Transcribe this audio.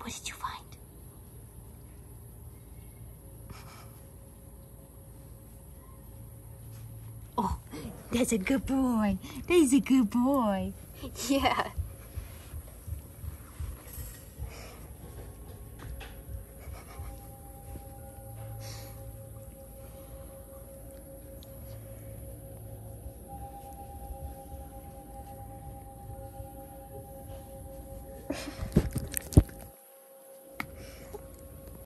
What did you find? Oh, that's a good boy. That's a good boy. Yeah.